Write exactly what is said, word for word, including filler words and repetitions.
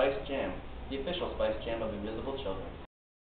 Spice Jam, the official Spice Jam of Invisible Children.